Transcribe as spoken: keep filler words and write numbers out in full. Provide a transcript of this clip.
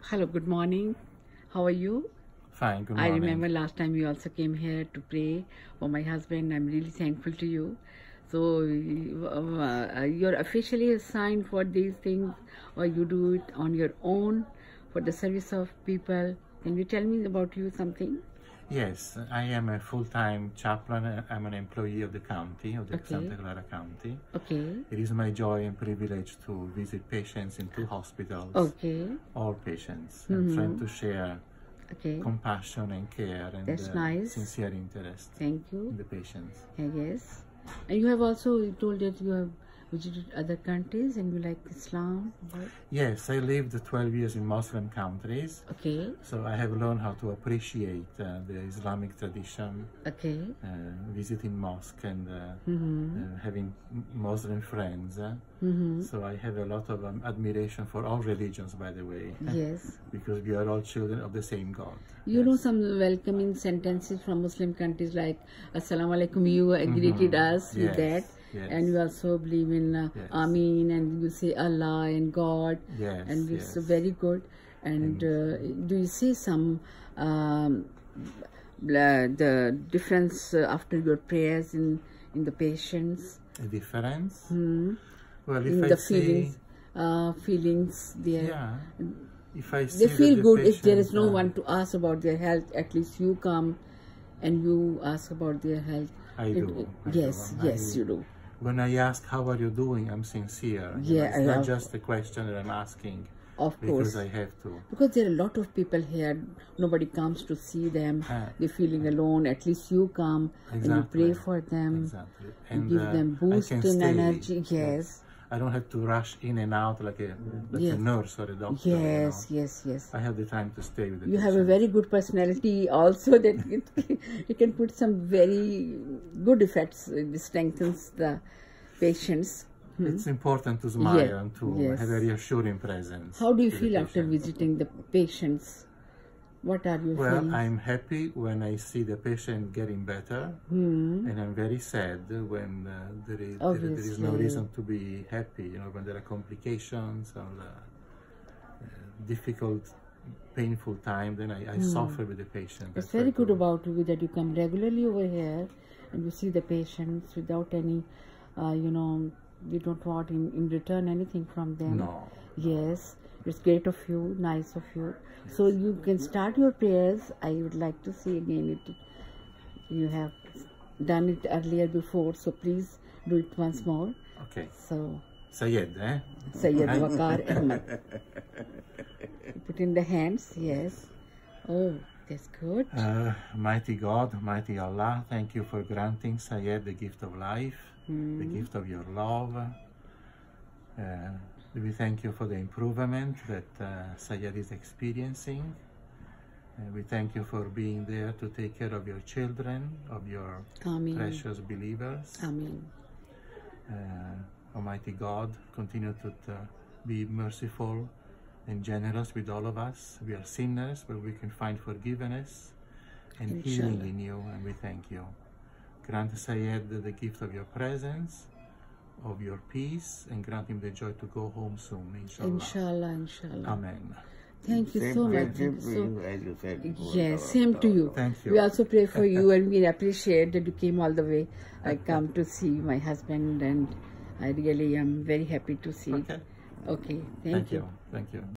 Hello, good morning. How are you? Fine, good I morning. remember last time you also came here to pray for my husband. I'm really thankful to you. So, uh, you're officially assigned for these things, or you do it on your own for the service of people. Can you tell me about you something? Yes, I am a full-time chaplain. I'm an employee of the county, of the Okay. Santa Clara County. Okay. It is my joy and privilege to visit patients in two hospitals, Okay. all patients, Mm-hmm. and trying to share Okay. compassion and care and That's uh, nice. sincere interest Thank you. in the patients. Yes. And you have also you told that you have visited other countries and you like Islam. What? Yes, I lived twelve years in Muslim countries, Okay. so I have learned how to appreciate uh, the Islamic tradition, Okay. uh, visiting mosque and uh, Mm-hmm. uh, having Muslim friends. Uh, Mm-hmm. so I have a lot of um, admiration for all religions, by the way. Yes. Because we are all children of the same God. You Yes. know some welcoming sentences from Muslim countries like Assalamu alaikum. You greeted Mhm. us Yes, with that. yes. And you also believe in uh, Yes. Ameen, and you say Allah and God. Yes, And it's yes. very good. And uh, do you see some um, bla- the difference uh, after your prayers in, in the patients? A difference? Hmm. Well, if In I the see, feelings, uh, feelings there. yeah, if I see They feel that the good if there is patient, no uh, one to ask about their health. At least you come and you ask about their health. I It- do. it- I yes, do. yes, I- you do. When I ask how are you doing, I'm sincere. You Yeah, know, it's I not love- just a question that I'm asking Of because course. I have to. Because there are a lot of people here, nobody comes to see them. Ah. They're feeling alone. At least you come and you Exactly. pray for them. Exactly. You give uh, them I boost can in stay. energy. Yes. I don't have to rush in and out like a like Yes. a nurse or a doctor. Yes, You know? yes, yes. I have the time to stay with the You have a patient. very good personality also that it, it can put some very good effects. It strengthens the patients. Hmm. It's important to smile Yeah, and to yes. have a reassuring presence. How do you to the feel after patient. visiting the patients? What are your Well, feelings? I'm happy when I see the patient getting better, Hmm. and I'm very sad when uh, there, is, there, there is no Obviously. reason to be happy. You know, when there are complications or uh, uh, difficult, painful time, then I, I suffer with the patient. It's I try very good to- about you that you come regularly over here and you see the patients without any, uh, you know, you don't want in, in return anything from them. No. Yes, it's great of you, nice of you. So you can start your prayers. I would like to see again it. You have done it earlier before, so please do it once more. Okay. So, Sayed, eh? Sayyid Waqar Ahmad. Put in the hands, yes. Oh, that's good. Uh, mighty God, mighty Allah, thank you for granting Sayed the gift of life, the gift of your love. Uh, we thank you for the improvement that uh, Sayed is experiencing. Uh, we thank you for being there to take care of your children, of your Ameen. precious believers. Amen. Uh, Almighty God, continue to uh, be merciful and generous with all of us. We are sinners, but we can find forgiveness and healing Inshallah. in you, and we thank you. Grant Sayed the gift of your presence, of your peace, and grant him the joy to go home soon, inshallah. Inshallah, inshallah. Amen. Thank you Same so pray- much. same Thank for you you, as you said so, before. yes, Our- same to our- you. Thank you. We also pray for you, and we appreciate that you came all the way. I come to see my husband, and I really am very happy to see. Okay. Okay, thank, Thank you. you. Thank you.